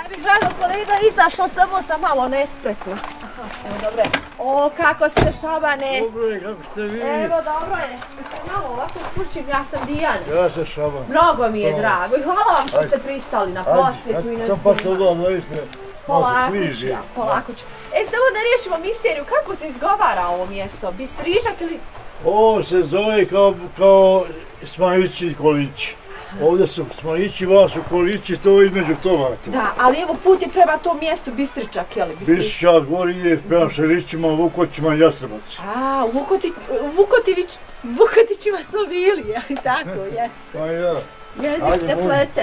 bih rado kolega izašla, samo sam malo nespretna. Evo, dobro je. O, kako ste, Šabane? Dobro je, kako ste vi? Evo, dobro je. Se malo ovako skučim, ja sam Dijana. Ja sam Šaban. Mnogo mi je drago i hvala vam što ste pristali na posjetu i na sam pa se odam, zavisne. Polako ću ja, polako ću. Samo da riješimo misteriju, kako se izgovara ovo mjesto? Bistrižak ili... Ovo se zove kao Smajići Kolići. Ovdje su Smajići, vas su Kolići, to između tomata. Da, ali evo put je prema tom mjestu Bistričak, je li? Bistričak, gori je prema Šerićima, Vukotićima i Jastrebac. A, Vukotićima smo bili, je li tako? Jesu. Pa ja. Jezik se plete.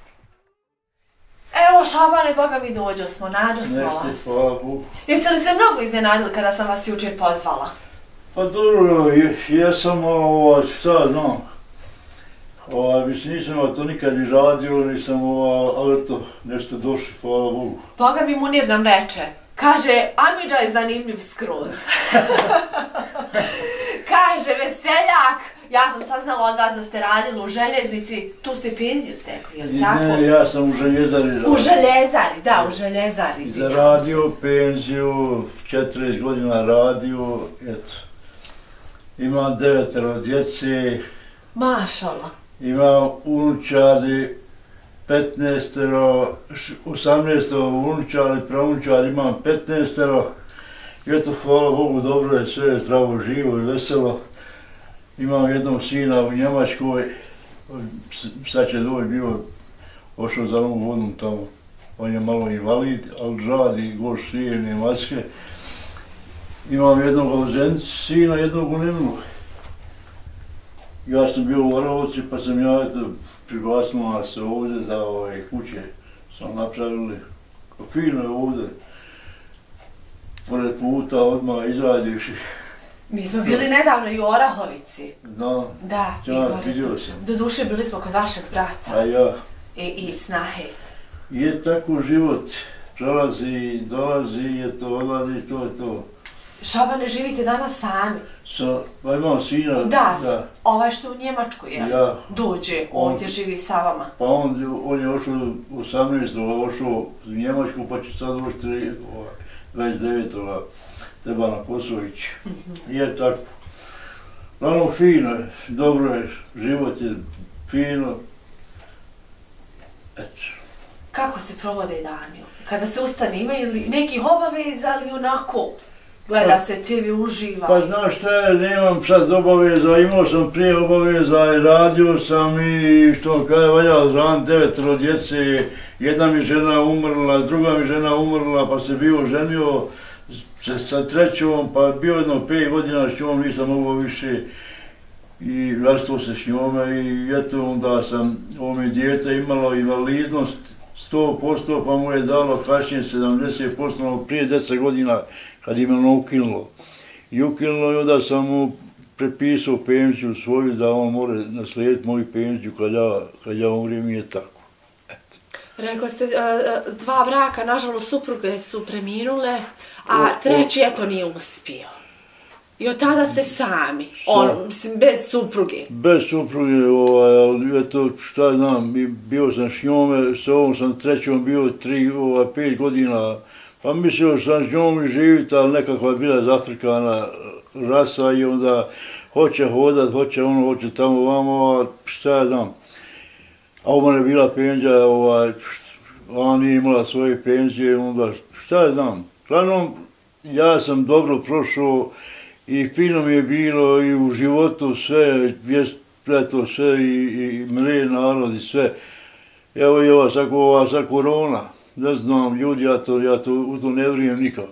Evo, Šabane, boga mi dođo smo, nađo smo vas. Hvala Bogu. Jeste li se mnogo iznenadili kada sam vas jučer pozvala? Pa dobro, jesam, sad znam. Mislim, nisam to nikad ni radio, nisam, ali eto, nešto došli, hvala Bogu. Boga mi Munir nam reče, kaže, Amidža je zanimljiv skroz. Kaže, veseljak, ja sam saznala od vas da ste radili u željeznici, tu ste penziju stekli, je li tako? Ne, ja sam u željezari radio. U željezari, da, u željezari. Zaradio penziju, 40 godina radio, eto. Imam 9 djece. Mašala. Imam unučari, 18 unučari, pravunučari, imam 15. I eto, hvala Bogu, dobro je sve, zdravo, živo i veselo. Imam jednog sina u Njemačkoj, sad će doći bio, ošao za Novom Vodom tamo. On je malo invalid, ali radi, goš šije, maske. Imam jednog sina, jednog u Nemlu. Ja sam bio u Varovci, pa sam ja priglasnula se ovdje za kuće. Sam napravili, fino je ovdje. Pored puta odmah izađeš. Mi smo bili nedavno i u Orahovici. Da, vidio sam. Doduše bili smo kod vašeg brata. A ja. I snahe. Je tako život. Prelazi, dolazi, odlazi, to je to. Šabane, živite danas sami? Pa imam sina. Da, ovaj što u Njemačkoj je. Dođe, ovdje živi sa vama. Pa on je ošao 18. ošao u Njemačku, pa će sad doći 29. treba na Kosović. Je tako. Ono fino je, dobro je, život je fino. Eto. Kako se provode dani? Kada se ustane, imaju li nekih obaveza ili onako? Gleda se TV, uživa. Pa znaš šta je, nemam sad obaveza, imao sam prije obaveza i radio sam i što kada je valjao zran 9 djece, jedna mi žena umrla, druga mi žena umrla, pa se bio ženio sa trećom, pa bio jedno 5 godina s njom, nisam mogao više i rastao se s njome i eto onda sam ovome dijete imalo invalidnost 100%, pa mu je dalo kasnije 70%, prije 10 godina kad im je ono ukinulo. I ukinulo i onda sam mu prepisao penziju svoju da on mora naslijediti moju penziju kad ja umrijem i je tako. Rekao ste, 2 braka, nažalost, supruge su preminule, a treći eto nije uspio. I od tada ste sami, bez supruge. Bez supruge, ali eto šta znam, bio sam s njome, s ovom sam trećom bio 5 godina, pa mislio sam s njom i živjeti, ali nekako je bila iz Afrikana rasa i onda hoće hodat, hoće ono, hoće tamo vamo, šta ja znam. A ovo je bila penzija, ona nije imala svoje penzije, onda šta ja znam. Uglavnom, ja sam dobro prošao i fino mi je bilo i u životu sve, spleto sve i mre narod i sve. Evo i ova sad korona, ne znam, ljudi, ja to u to ne vrijem nikako.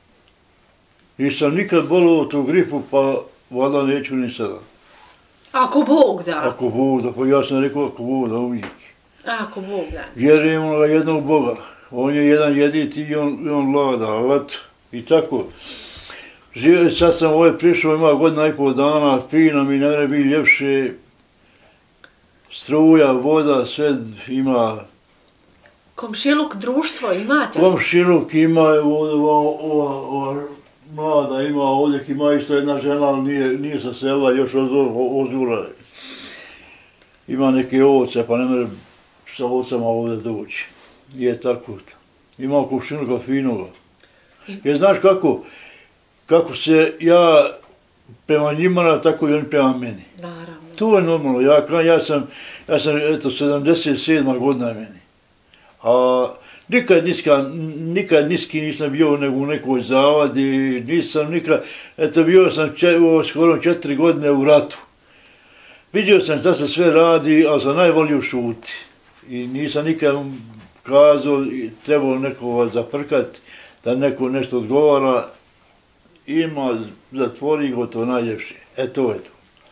Nisam nikad bolio tu gripu, pa valjda neću ni sada. Ako Bog da. Ako Bog da, pa ja sam rekao ako Bog da uvijek. Ako Bog da. Vjerujem na jednog Boga. On je jedan jediti i on vlada, ali i tako. Sad sam ovdje prišao, ima 1,5 godina, fino mi ne bi ljepše. Struja, voda, sve ima. Komšiluk društvo imate? Komšiluk ima, ova mlada ima, ovdje ima isto jedna žena, ali nije sa sela, još od Ozura. Ima neke ovce, pa ne može sa ovcama ovdje doći. Je tako. Imao kućinu finoga. Jer znaš kako se ja prema njima, tako i oni prema meni. Naravno. To je normalno. Ja sam eto, 77. godina meni. A nikad niski nisam bio u nekoj zavadi, nisam nikad, eto bio sam skoro 4 godine u ratu. Vidio sam da se sve radi, ali sam najvolio šuti. I nisam nikad kazao, trebalo nekoga zafrkati, da neko nešto odgovara. Ima, zatvori, gotovo najljepše. To je to.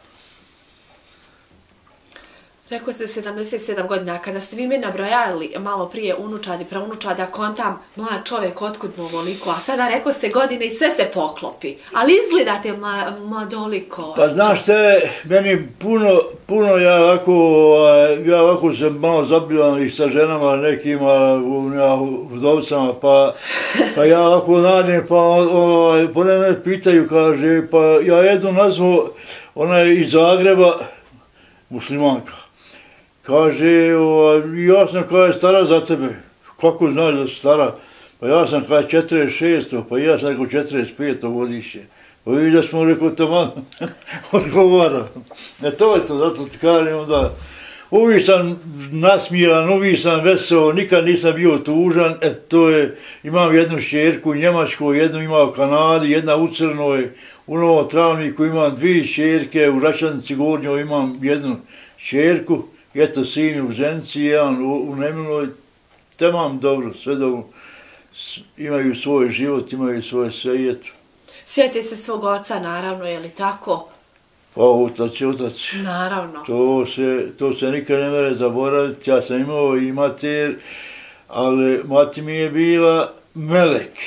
Rekao ste 77 godina, kada ste vi me nabrojali malo prije unučadi, praunučadi, a kontam mlad čovjek, otkud mu ovoliko, a sada rekao ste godine i sve se poklopi, ali izgledate mladoliko. Pa znaš te, meni puno ja ovako se malo zabivam i sa ženama nekima, vdovcama, pa ja ovako nađem, pa me pitaju, kaže, pa ja jednu nazvu, ona je iz Zagreba, muslimanka. Kaže, ja sam koja je stara za tebe. Kako znaš da si stara? Pa ja sam koja je 46. Pa ja sam rekao 45. godišnje. Pa vidi da smo rekao tamo odgovara. To je to, zato ti kažem onda. Uvijek sam nasmijan, uvijek sam veseo, nikad nisam bio tužan. To je, imam jednu šćerku u Njemačkoj, jednu imam u Kanadi, jedna u Crnoj, u Novom Travniku imam 2 šćerke, u Račanici Gornjoj imam jednu šćerku. Eto, sin u Zenici, jedan u Nemiloj, temam dobro, sve dobro, imaju svoj život, imaju svoje sve i eto. Sjetite se svog oca, naravno, je li tako? Pa otac je otac. Naravno. To se nikad ne mere zaboraviti, ja sam imao i mater, ali mati mi je bila melek.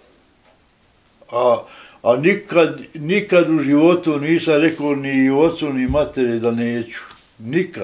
A nikad u životu nisam rekao ni ocu ni materi da neću. Nikad.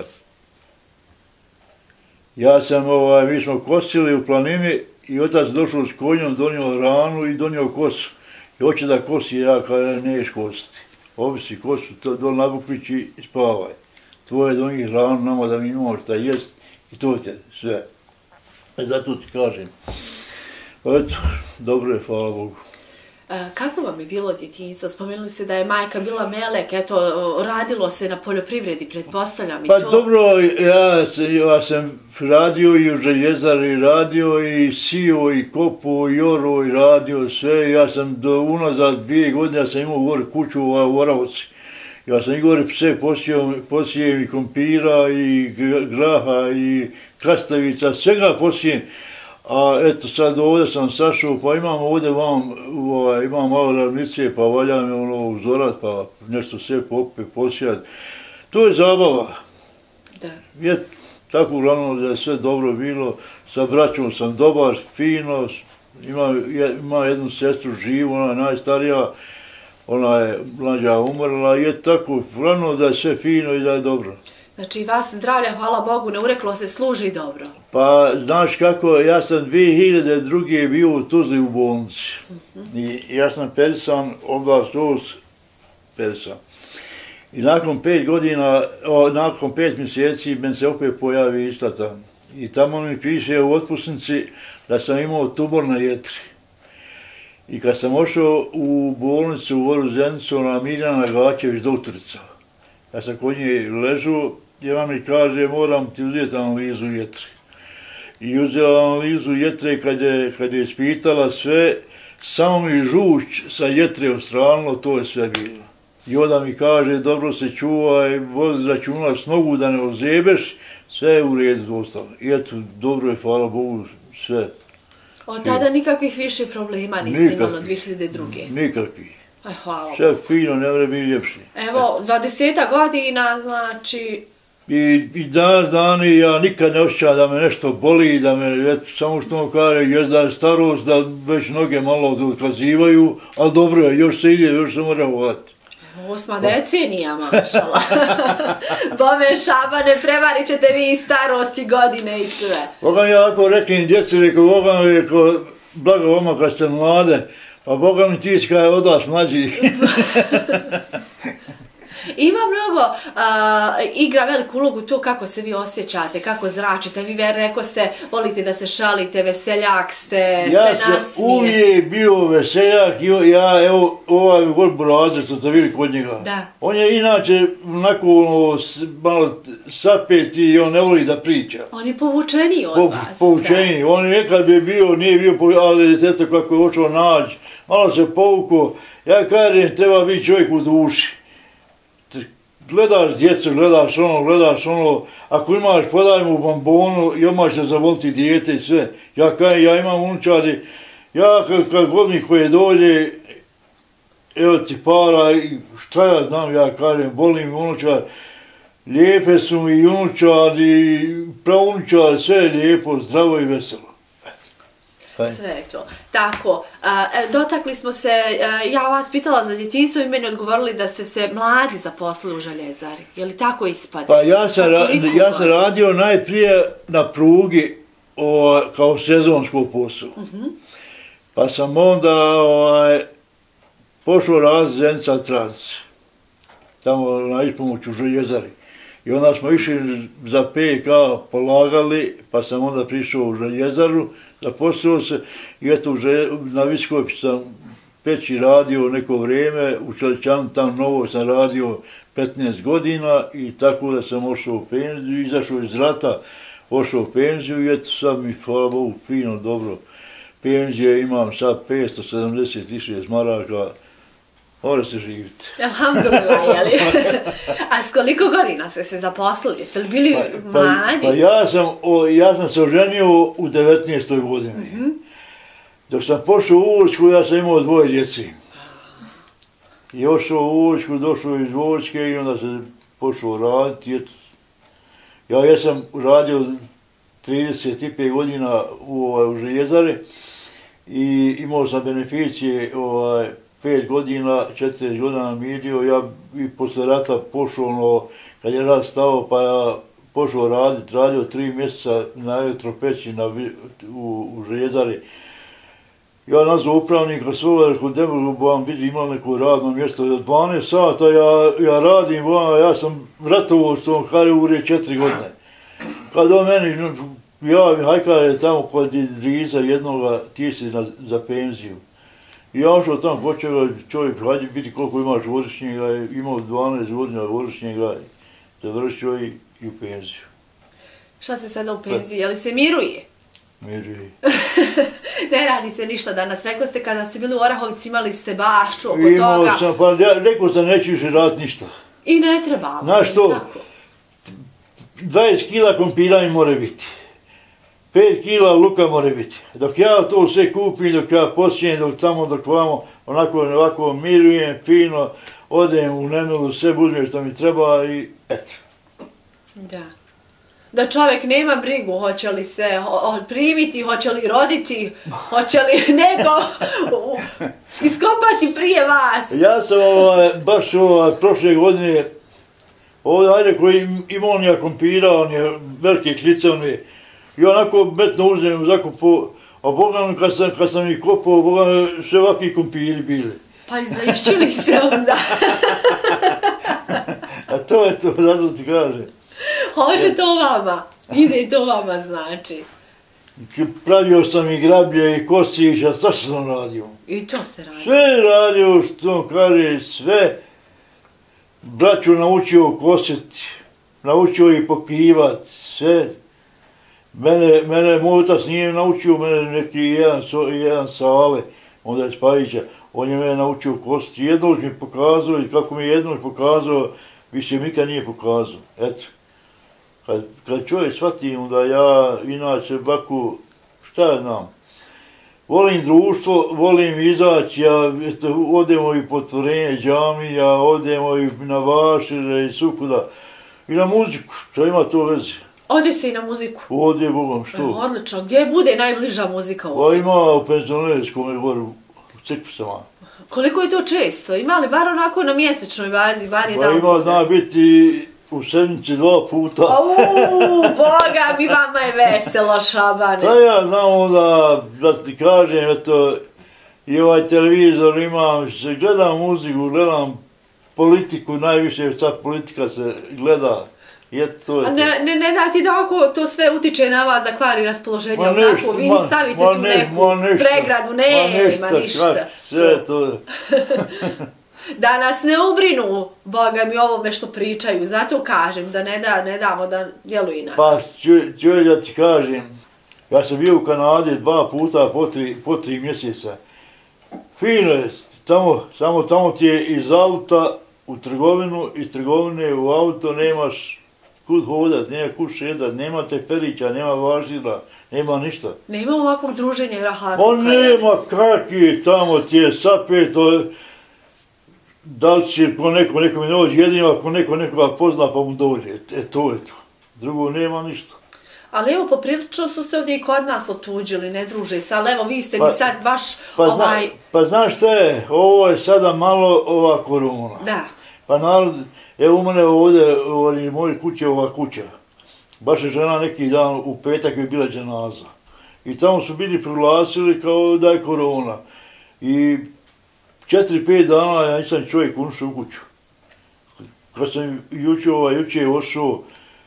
Ja sam, mi smo kosili u planini i otac došao s konjom, donio ranu i donio kosu. I hoće da kosi, ja kada neš kositi. Obisi kosu, do na bukvići i spavaj. Tvoje donji ranu, nama da mi imamo šta jest i to te sve. Zato ti kažem. Pa eto, dobro je, hvala Bogu. Kako vam je bilo djetinjstvo? Spomenuli ste da je majka bila melek, eto, radilo se na poljoprivredi, pretpostavljam i to. Pa dobro, ja sam radio i u željezari, radio i sio i kopo i oro i radio sve. Ja sam unazad 2 godine ja sam imao gore kuću u Oravci. Ja sam i gore pse posijem i kompira i graha i krastavica, svega posijem. A eto sad ovdje sam sašao, pa imam ovdje imam malo ravnice, pa valja me uzorat, pa nešto sve posijat. To je zabava. Da. Je tako uglavnom da je sve dobro bilo, sa braćom sam dobar, fino, ima jednu sestru živu, ona je najstarija, ona je mlađa umrla, je tako uglavnom da je sve fino i da je dobro. Znači vas zdravlja, hvala Bogu, ne ureklo se, služi dobro. Pa znaš kako, ja sam 2002. bio u Tuzli u bolnici. I ja sam perisan, oblast perisan. I nakon 5 godina, nakon 5 mjeseci, men se opet pojavi istata. I tamo mi piše u otpusnici da sam imao tumor na jetri. I kad sam ošao u bolnicu u Goru Zenicu, ona Mirjana Gačević, doktorica. Ja sam kod nje ležu i ona mi kaže, moram ti uzeti analizu jetri. I uzela analizu jetre kad je ispitala sve, samo mi žuč sa jetre ostranilo, to je sve bilo. I onda mi kaže, dobro se čuvaj, vozi računa s nogu da ne ozebeš, sve je u redu ostalo. I eto, dobro je, hvala Bogu, sve. Od tada nikakvih više problema niste imali od 2002. Nikakvih. Hvala Bogu. Sve fino, ne mre biti ljepši. Evo, 20 godina, znači... I danas dani ja nikad ne osjećam da me nešto boli, da me, samo što on kaže, jest da je starost, da već noge malo otkazivaju, ali dobro je, još se ide, još se mora uvati. 8 decenija, mašala. Bome Šabane, prevarit ćete vi i starost i godine i sve. Boga mi ja ako reklim djeci, Boga mi rekao, blago vama kad ste mlade, pa Boga mi ti kada je od vas mlađi. Ima mnogo, igra veliku ulogu to kako se vi osjećate, kako zračite. Vi rekao ste, volite da se šalite, veseljak ste, sve nasmije. Ja sam uvijek bio veseljak i ja, evo, ovaj Gorburazer što ste vidjeli kod njega. Da. On je inače onako malo sapet i on ne voli da priča. On je povučeniji od vas. Povučeniji. On nekad bi bio, nije bio ali eto kako je očeo naći, malo se povukao. Ja kažem, treba biti čovjek u duši. Gledaš djecu, gledaš ono, ako imaš, podaj mu bombonu i odmah će zavoliti dijete i sve. Ja kažem, ja imam unučari, ja kad god mi koje dođe, evo ti para, šta ja znam, ja kažem, volim unučar, lijepe su mi i unučar i praunučar, sve je lijepo, zdravo i veselo. Sve je to. Tako, dotakli smo se, ja vas pitala za djetinjstvo i meni odgovorili da ste se mladi zaposlili u željezari. Je li tako ispada? Pa ja sam radio najprije na prugi kao sezonsko posao. Pa sam onda pošao raditi Zenica Trans, tamo na ispomoć u željezari. I onda smo išli za PK, polagali, pa sam onda prišao u željezaru, zaposlio se i eto na Viskoj sam peći radio neko vrijeme, u Čeličanu tam novo sam radio 15 godina i tako da sam ošao u penziju, izašao iz rata, ošao u penziju i eto sad mi, hvala Bogu, fino, dobro. Penzije imam sad 576 maraka, mora se živjeti. Alhamdulillah, jeli? A s koliko godina ste se zaposlili? Jeste li bili mlađi? Pa ja sam se oženio u 19. godini. Dok sam pošao u vojsku, ja sam imao 2 djeci. I ošao u vojsku, došao iz vojske i onda se počeo raditi. Ja jesam radio 35 godina u željezari i imao sam beneficije 5 godina, 4 godina mirio, ja i posle rata pošao, kad je rat stao, pa ja pošao raditi, radio 3 mjeseca na elektropeći u željezari. Ja nazvao upravnika svoga, rekao, ne mogu vam biti imali neko radno mjesto, 12 sata ja radim, ja sam ratovao s tom Harivure 4 godine. Kad on meni javi, hajka je tamo kod Idrisa jednoga, ti si za penziju. I ja ošao tamo, počeo čovjek, hajde biti koliko imaš godišnjega, imao 12 godina godišnjega, završio i u penziju. Šta se sada u penziji, je li se miruje? Miruje. Ne radi se ništa danas, rekao ste kada ste bili u Orahovci imali ste bašću oko toga. Imao sam, pa rekao sam neću više raditi ništa. I ne treba. Znaš što, 20 kila kompira mi more biti. 5 kila luka more biti. Dok ja to sve kupim, dok ja posjejem, dok tamo, dok vamo, onako mirujem, fino, odem u nemilu, sve budem što mi treba i eto. Da. Da čovjek nema brigu, hoće li se primiti, hoće li roditi, hoće li neko iskopati prije vas. Ja sam baš prošle godine, ovdje ajde koji ima on je kompira, on je velike klice, on je, i onako metno uzem zakupu, a Boga mi kad sam ih kopao, Boga mi sve ovakvi kompiri bili. Pa izlišćili se onda. A to je to, zato ti kažem. Hoće to vama, ide to vama znači. Pravio sam i grablje i kosića, šta sam radio? I to ste radio? Sve radio što kaže, sve. Braću naučio kositi, naučio i pokivat, sve. Mene moj otac nije naučio, mene neki jedan Sale, onda je Spajića, on je mene naučio kositi. Jednož mi pokazao i kako mi je jednož pokazao, više mi nikad nije pokazao. Eto. Kad čovjek shvati, onda ja inače baku, šta ja znam, volim društvo, volim izaći, odemo i potvorenje džamija, odemo i na vašire i sukuda, i na muziku, šta ima to veze? Ode se i na muziku? Ode, Bogom, što? Odlično, gdje bude najbliža muzika ovdje? Pa ima u penzionerskom, gore u crkvicama. Koliko je to često? Ima li bar onako na mjesečnoj bazi, bar jedan puta? Pa ima, zna biti u sedmici 2 puta. Boga mi, vama je veselo, Šabane. Sad ja znam onda, da ti kažem, eto, i ovaj televizor imam, gledam muziku, gledam politiku, najviše sad politika se gleda. A ne da ti da ovako to sve utiče na vas da kvari raspoloženje, ali tako vi stavite tu neku pregradu, nema ništa. Sve to. Da nas ne ubrinu, Boga mi, ovome što pričaju, zato kažem da ne damo da djeluje na nas. Pa, čuj da ti kažem, ja sam bio u Kanadi 2 puta po 3 mjeseca. Fino je, samo tamo ti je iz auta u trgovinu, iz trgovine u auto nemaš kud hodat, nema kud šedat, nema teferića, nema važila, nema ništa. Nema ovakvog druženja i rahata? Pa nema, kaki tamo ti je sapeto, da li će nekome ne dođe, jedino ako nekoga pozna pa mu dođe, to je to. Drugo nema ništa. Ali evo, poprilično su se ovdje i kod nas otuđili, ne druže se, ali evo, vi ste mi sad baš ovaj... Pa znaš što je, ovo je sada malo ova korona. Da. Pa narod, evo u mene ovdje, u mojoj kući ova kuća. Baš je žena neki dan, u petak je bila dženaza. I tamo su bili proglasili kao da je korona. I 4-5 dana ja nisam čovjek ušao u kuću. Kad sam juče ošao,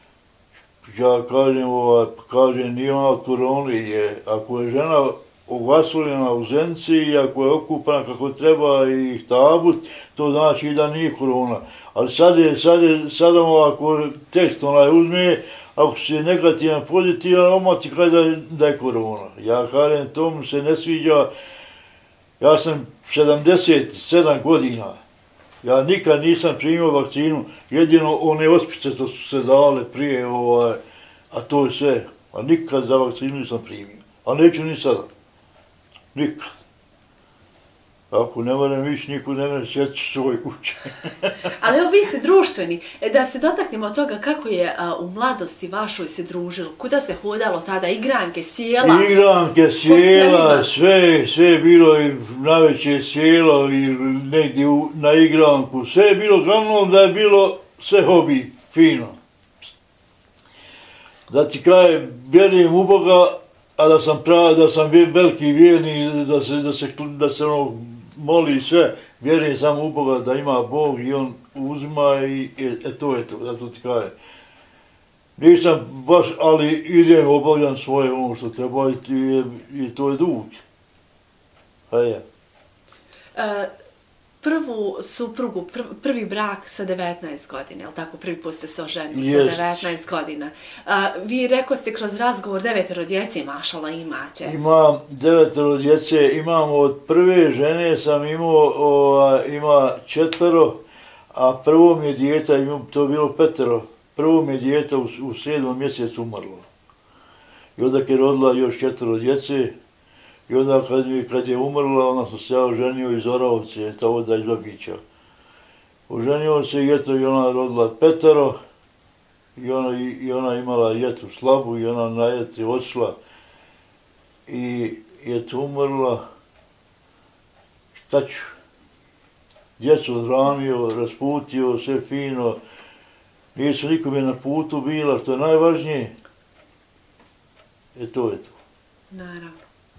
ja kažem, nije ona od korone, ako je žena oglasoljena u Zenci i ako je okupana kako treba i tabut, to znači da nije korona. Ali sad ako tekst onaj uzme, ako se negativan, pozitivan, oma ti kaže da je korona. Ja kažem, to mi se ne sviđa. Ja sam 77 godina. Ja nikad nisam primio vakcinu, jedino one ospice što su se dale prije, a to je sve. A nikad za vakcinu nisam primio. A neću ni sada. Nikad. Ako ne moram više, niko ne mene sjeći svoje kuće. Ali evo, vi ste društveni. Da se dotaknemo od toga kako je u mladosti vašoj se družilo. Kuda se hodalo tada? Igranke, sjela? Igranke, sjela, sve je bilo i naveće sjelo i negdje na igranku. Sve je bilo, glavnom da je bilo sve hobi, fino. Da ti kaže, vjerujem u Boga, a da sam veliki vjerni, da se moli sve, vjerujem samo u Boga da ima Bog i On uzima i to je to, da to ti kaže. Nisam baš, ali idem, obavljam svoje ono što treba i to je dug. Hajde. Prvu suprugu, prvi brak sa 19 godina, jel tako? Prvi put ste se oženili sa 19 godina. Vi rekao ste kroz razgovor 9 djece, mašala, imate. Imam 9 djece, imam od prve žene sam imao, ima 4, a prvo mi je dijete, to je bilo 5, prvo mi je dijete u 7. mjesecu umrlo. I onda je rodila još 4 djece. I onda kad je umrla, onda sam se ja oženio iz Oravce, tamo da iz Babića. Oženio se i eto i ona rodila 5 i ona imala jetu slabu i ona na jetri odšla. I eto umrla, šta ću? Djecu odranio, rasputio, sve fino. Nisu nikome na putu bila, što je najvažnije. To je to. Naravno.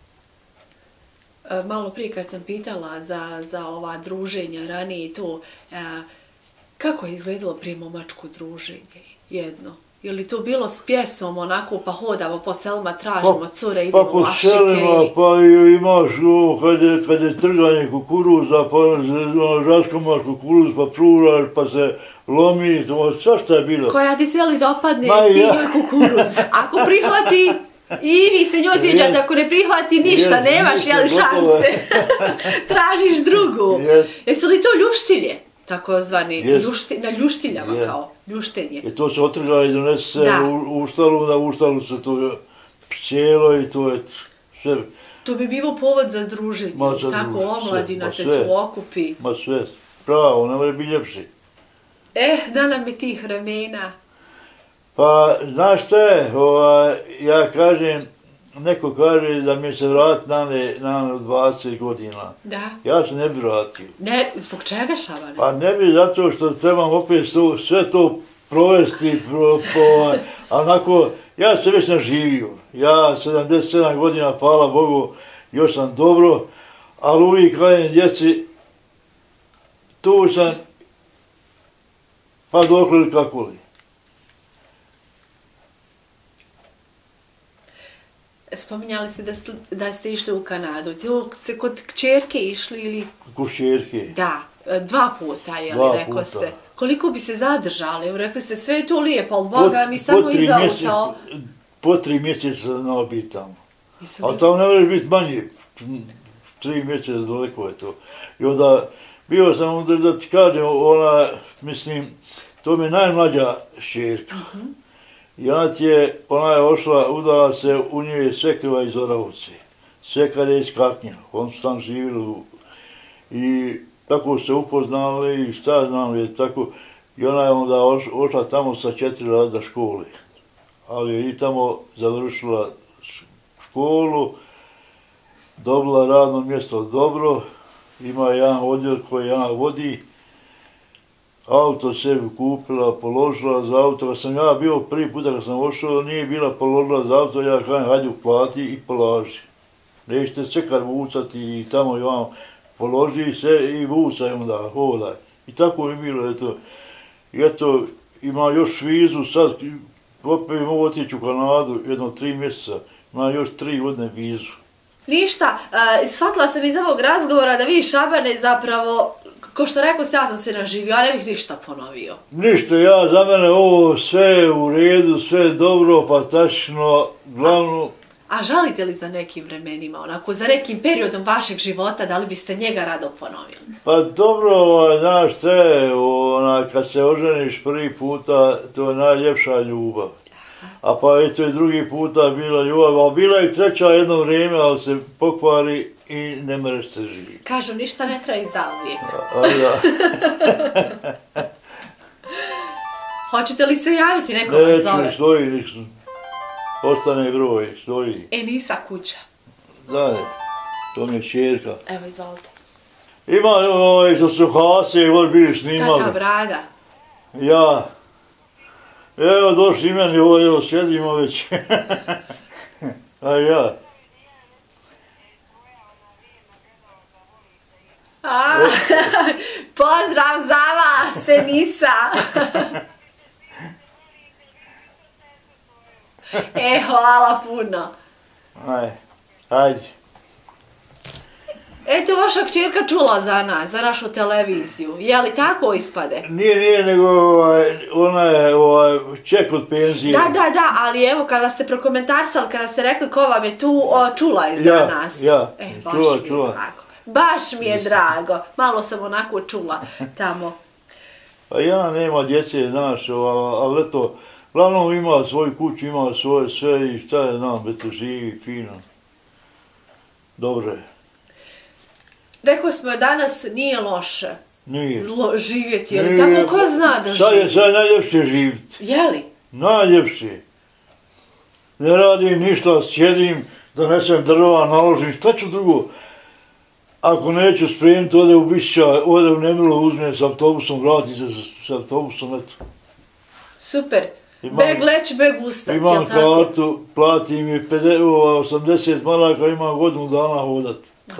Malo prije kad sam pitala za ova druženja ranije i to, kako je izgledalo prije momačko druženje jedno? Je li to bilo s pjesmom onako pa hodamo po selima, tražimo cure, idemo u Ašike? Pa po selima, pa imaš kad je trganje kukuruza, pa raskamaš kukuruz, pa pruraš, pa se lomi, sva šta je bilo. Koja ti se li dopadne, ti joj kukuruz. Ako prihvati, i vi se njoj sviđate, ako ne prihvati ništa, nemaš jeli šanse. Tražiš drugu. Jesu li to ljuštilje? Takozvani, na ljuštiljama kao, ljuštenje. I to se otrga i donese se u štalu, na uštalu se to sjelo i to je sve. To bi bilo povod za druženje, tako omladina se tu okupi. Ma sve, pravo, ne mora biti ljepši. Da nam je tih vremena. Pa, znaš što je, ja kažem, neko kaže da mi se vrati na 20 godina. Da. Ja se ne bi vratio. Ne, zbog čega, Šabane? Pa ne bi, zato što trebam opet sve to provesti, onako, ja se već naživio. Ja 77 godina, hvala Bogu, još sam dobro, ali uvijek kažem djeci, tu sam Pa dok li kako li. Spominjali ste da ste išli u Kanadu. Ste kod kćerke išli ili... Kod kćerke. Da, 2 puta, rekao ste. Koliko bi se zadržali? Rekli ste, sve je to lijepo, ali Boga mi samo iza auta. Po 3 mjeseca sam biti tamo. Ali tamo ne može biti manje. 3 mjeseca daleko je to. I onda, bio sam, da ti kažem, mislim, to mi je najmlađa kćerka. I ona je ošla, udala se, u nje je Sekeva iz Orahovce. Sekar je iz Kaknja, oni su tam živjeli i tako se upoznali i šta znam je tako. I ona je onda ošla tamo sa 4 razreda škole. Ali je i tamo završila školu, dobila radno mjesto dobro, ima jedan odjel koji ona vodi. Auto sebi kupila, položila za auto. Kad sam ja bio prvi puta kad sam ošao, nije bila položila za auto, ja kažem, hajde uplati i polaži. Nećete Sekar vucati i tamo i vam položi se i vucaj onda, hodaj. I tako je bilo, eto. I eto, ima još vizu sad, opet mogu otići u Kanadu jedno 3 mjeseca, ima još 3 godine vizu. Ništa, shvatila sam iz ovog razgovora da vi Šabane zapravo, ko što rekao ste, ja sam se naživio, ja ne bih ništa ponovio. Ništa, za mene ovo sve u redu, sve dobro, pa tačno, glavno... A žalite li za nekim vremenima, onako, za nekim periodom vašeg života, da li biste njega rado ponovili? Pa dobro, znaš te, kad se oženiš prvi puta, to je najljepša ljubav. A pa eto je drugi puta bila ljubav, a bila je treća jedno vrijeme, ali se pokvari i ne mereš se živjeti. Kažem, ništa ne traji zauvijek. Hoćete li se javiti, neko vas zove? Neću, stoji ništa. Ostane broj, stoji. Nisa kuća. Da, to mi je kćerka. Evo, izvolite. Ima što su Hase, voli bili snimali. Tata Braga. Ja. Evo, došli meni ovo, evo, sjedimo već. A ja. Pozdrav za vas, Nisa. Hvala puno. Ajde. Eto, vaša kćerka čula za nas, za našu televiziju. Je li tako ispade? Nije, nego ona je ček od penzije. Da, ali evo, kada ste prokomentarsali, kada ste rekli ko vam je tu, čula je za nas. Ja, čula. Baš mi je drago. Malo sam onako čula tamo. Pa Jana nema djece, znaš, ali eto, glavnom ima svoju kuću, ima svoje sve i šta je, znam, eto, živi, fino. Dobro je. Rekao smo danas nije loše. Nije. Živjeti, je li tako? Ko zna da živi? Sad je najljepše živjeti. Je li? Najljepše. Ne radim ništa, sjedim, donesem drva, naložim, šta ću drugo? Ako neću spremiti, ode u Bišća, ode u Nemilo, uzme s autobusom, vrati se s autobusom, eto. Super. Beg leći, beg ustać, jel' tako? Imam kartu, platim je 80 maraka, imam godinu dana hodat.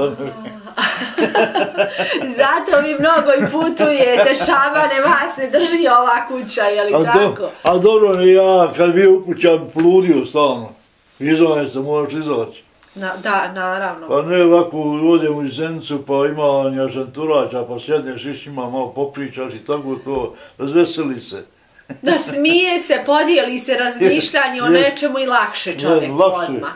Zato vi mnogo i putujete, Šabane, vas ne drži ova kuća, je li tako? A dobro, ja kad bi u kuća poludio stalno. Izaći se, moraš izaći. Da, naravno. Pa ne ovako, odem u Zenicu, pa ima njašanturača, pa sjedneš i s njima, malo popričaš i tako to, razveseli se. Da smije se, podijeli se razmišljanje o nečemu i lakše čovjek odmah.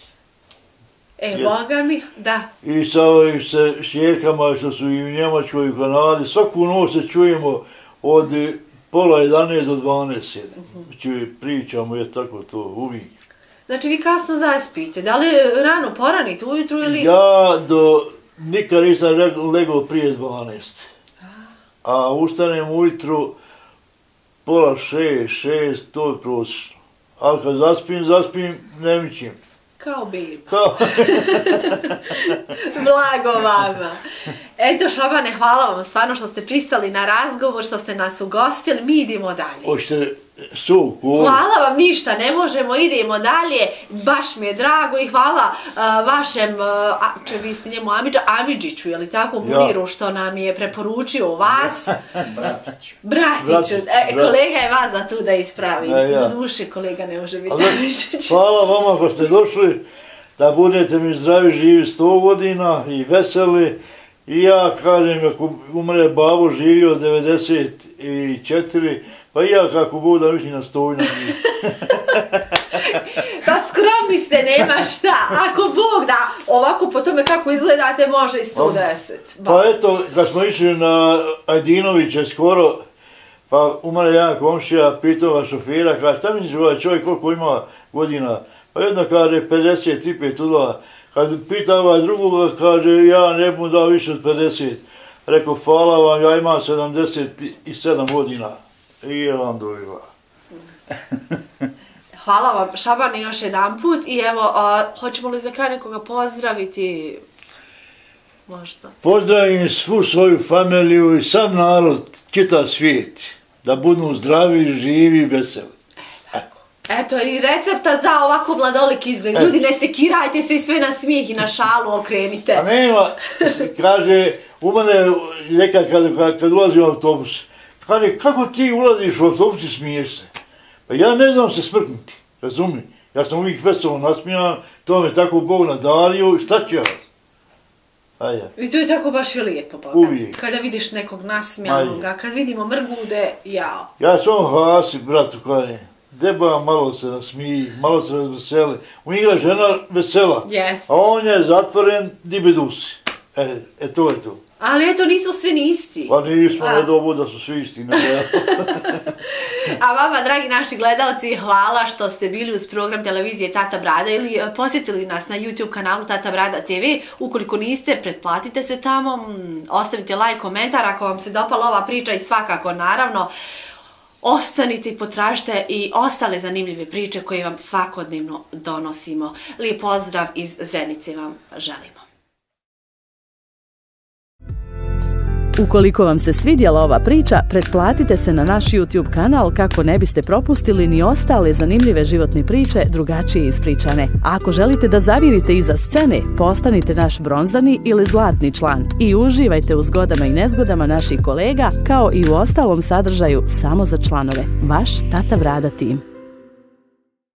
Boga mi, da. I sa ovim šćerkama što su i u Njemačkoj i u Kanadi, svaku noć se čujemo od pola 11 do 12. Pričamo, je tako to, uvijek. Znači vi kasno zaspite, da li rano poranite ujutru ili... Ja nikad nisam legao prije 12. A ustanem ujutru pola 6, to je prosječno. Ali kad zaspim, ne mičim. Kao baby. Blago vama. Eto, Šabane, hvala vam stvarno što ste pristali na razgovor, što ste nas ugostili, mi idemo dalje. Hoćete sok? Hvala vam, ništa, ne možemo, idemo dalje, baš mi je drago i hvala vašem, vi ste njemu Amidžiću, je li tako, Muniru, što nam je preporučio vas. Bratiću, kolega je vas za tu da ispravi, do duše kolega ne može biti Amidžić. Hvala vama ko ste došli, da budete mi zdravi, živi 100 godina i veseli. I ja kažem, ako umre babo živio 94, pa i ja kako budem više na 100 godina. Pa skromni ste, nema šta. Ako Bog da, ovako po tome kako izgledate, može i 110. Pa eto, kad smo išli na Ajdinoviće skoro, pa umre jedan komšija, pitao ga šofira, kaže, šta misliš ovaj čovjek koliko ima godina? Pa jedno kaže 55 udala. Kad pita ovaj drugoga, kaže, ja ne bih dao više od 50. Rekao, hvala vam, ja imam 77 godina. I je vam dobiva. Hvala vam, Šabane, još jedan put. I evo, hoćemo li za kraj nekoga pozdraviti? Možda. Pozdravim svu svoju familiju i sam narod, čitav svijet. Da budu zdravi, živi, veseli. Eto, i recepta za ovako vladolik izgled. Ljudi, ne sekirajte se i sve na smijeh i na šalu okrenite. A nema, kaže, u mene neka kad ulazi u autobus, kaže, kako ti ulaziš u autobus i smiješ se? Pa ja ne znam se smrknuti, razumiješ? Ja sam uvijek veselo nasmijan, to me tako Bog nadario, šta ću ja? I to je tako baš i lijepo, Boga. Uvijek. Kada vidiš nekog nasmijanoga, kad vidimo mrgude, jao. Ja sam hasi, bratu, kaže. Deba malo se nasmiji, malo se razveseli. U njega je žena vesela, a on je zatvoren di bedusi. To je to. Ali eto, nisu svi ni isti. Pa nismo, ne dobu da su svi isti. A vama, dragi naši gledalci, hvala što ste bili uz program televizije Tata Brada ili posjetili nas na YouTube kanalu Tata Brada TV. Ukoliko niste, pretplatite se tamo, ostavite like, komentar ako vam se dopala ova priča i svakako, naravno, ostanite i potražite i ostale zanimljive priče koje vam svakodnevno donosimo. Lijep pozdrav iz Zenice vam želimo. Ukoliko vam se svidjela ova priča, pretplatite se na naš YouTube kanal kako ne biste propustili ni ostale zanimljive životne priče drugačije ispričane. A ako želite da zavirite iza scene, postanite naš bronzani ili zlatni član i uživajte u zgodama i nezgodama naših kolega kao i u ostalom sadržaju samo za članove. Vaš Tata Brada tim.